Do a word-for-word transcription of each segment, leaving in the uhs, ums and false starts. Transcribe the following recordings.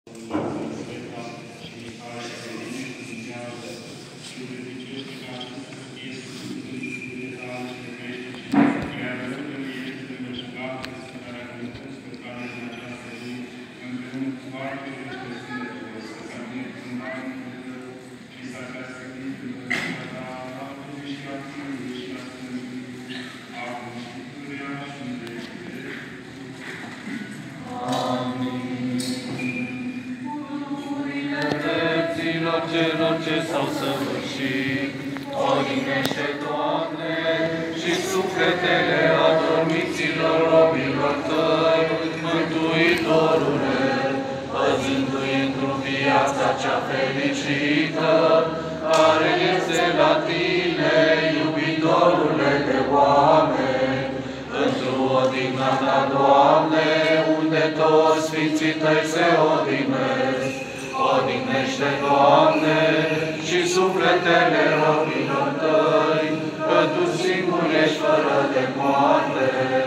celor ce s-au săvârșit, odihnește, Doamne, și sufletele adormiților robilor Tăi, Mântuitorule, păzindu-i într-o viața cea fericită, care este la Tine, iubitorule de oameni, într-o odihna Ta, Doamne, unde toți Sfinții Tăi se odihnesc. Odihnește, Doamne, și sufletele robilor Tăi, că Tu singur ești fără de moarte.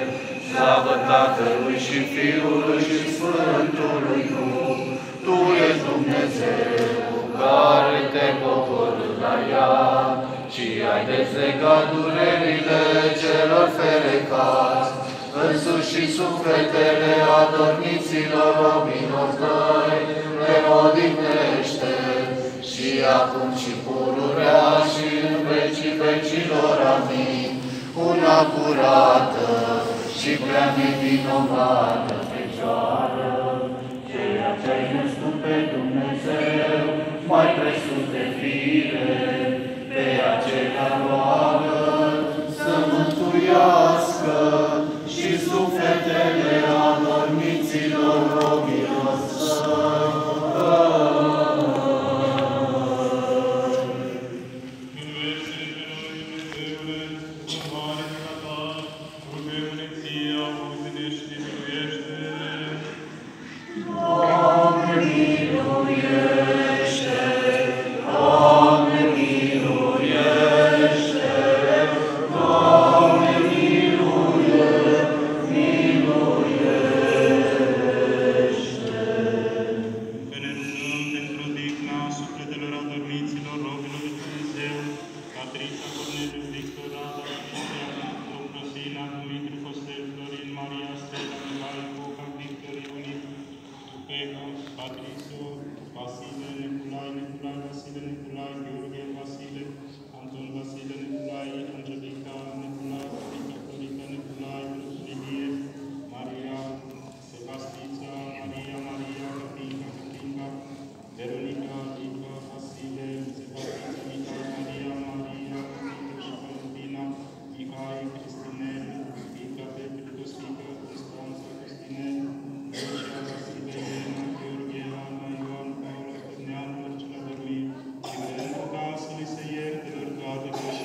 Slavă Tatălui și Fiului și Sfântului Duh, Tu ești Dumnezeu, care Te coborâi la iad și ai dezlegat durerile celor ferecați, însuși și sufletele adormiților robilor Tăi, le odihnește și acum și pururea și în vecii vecilor. Amin. Una curată și prea nevinovată Fecioară, ceea ce ai născut pe Dumnezeu, mai presus de fire, pe aceea roagă să mântuiască și sufletele adormiților robilor Săi. Să li se ierte lor toate greșelile.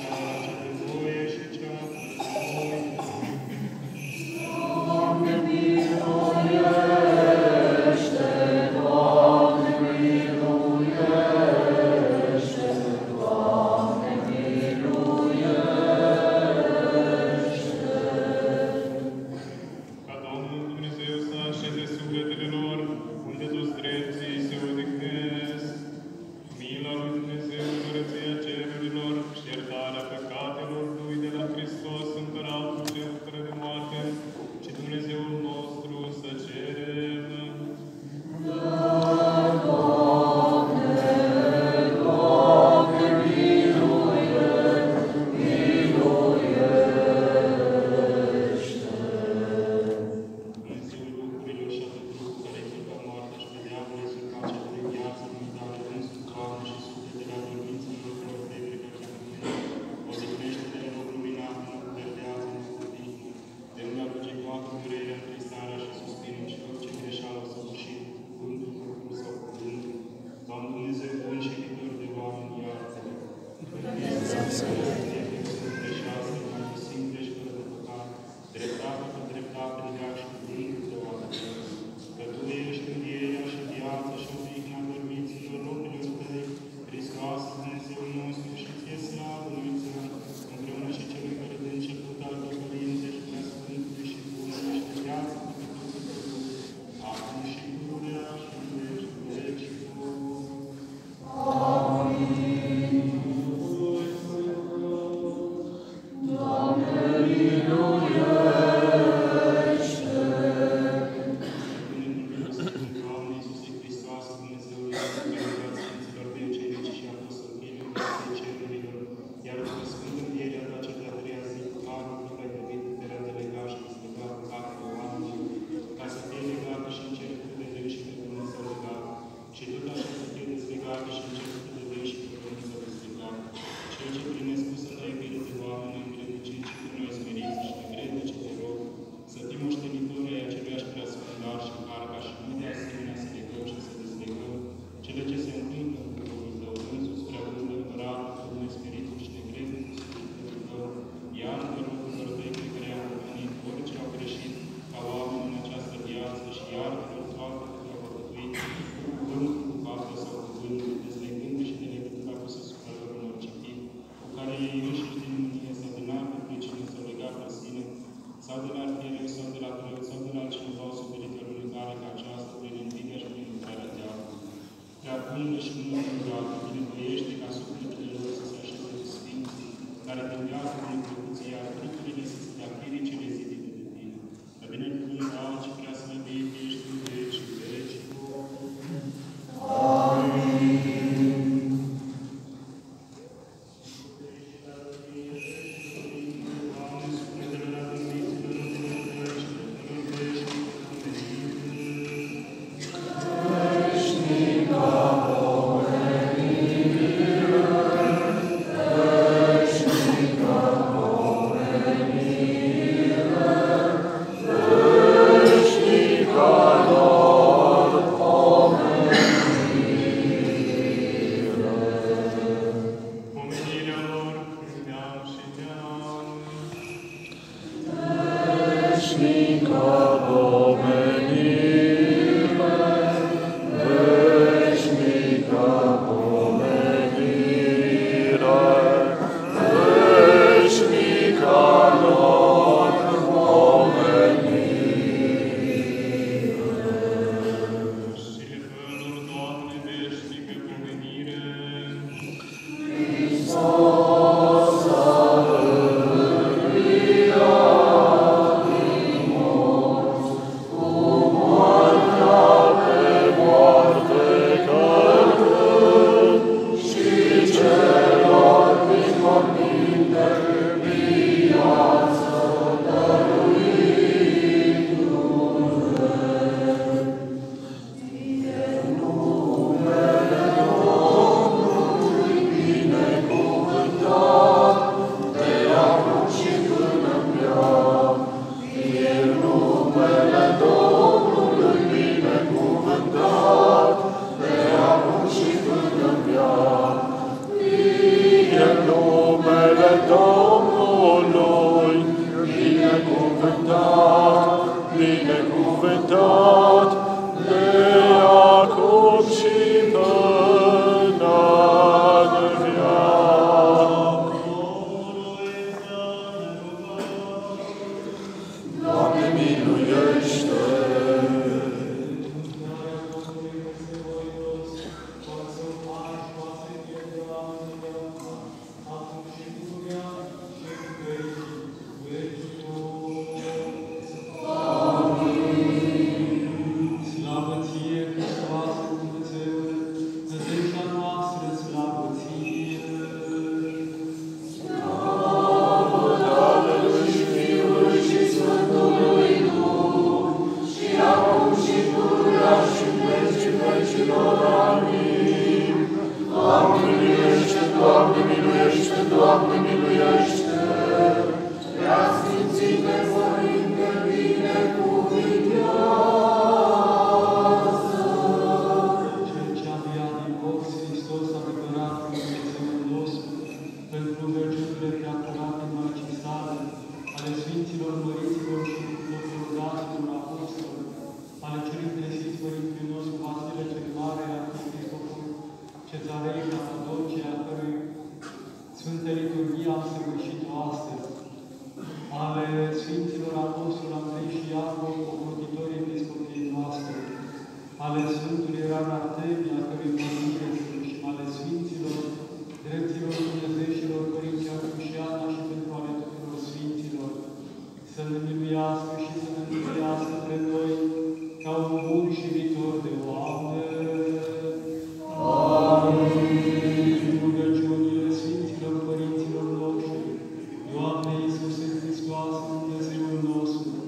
și tot așa să fie dezlegate și începute de Dei și pământul dezlegat. Cel ce prin nespusă ta iubire de oameni, îngrednicit și pe noi smeriți și negrednici te rog, să fim moștenitori ai aceluiași preasfândar și har, ca și noi de asemenea să legăm și să dezlegăm cele ce se întâmplă în poporul tău, însuți preavând împărat, tot nesmeritul și negrednicul Sfântului tău, iar te rog în tăi pe care au venit, orice au greșit, ca oameni în această viață și iar te rog toate câte au păcătuit, cu cuvânt, cu faptă sau cu gând, dezlegându și de legătura pusă supra lor în orice chip, cu care ei înșiși din mânie sau din altă pricină s-au legat pe sine, sau de la arhiereu, sau de la preot, sau de la altcineva au suferit o luminare ca aceasta, prin invidia și prin lucrarea diavolului. Prea bună și mult durată, binevoiește ca sufletele lor să se așeze cu sfinții, care din viață din plăcuție, iar fructurile să se dea firicele zidite de tine. Dar binecuvântat și prea slăbit ești în veci și veci.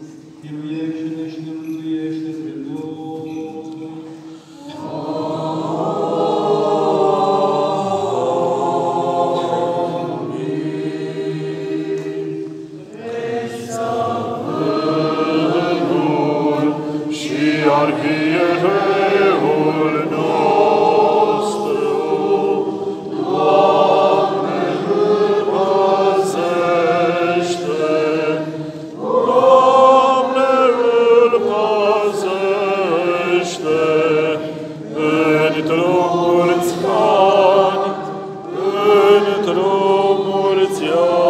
Amin. Într-o mulți ani, într-o mulți ani,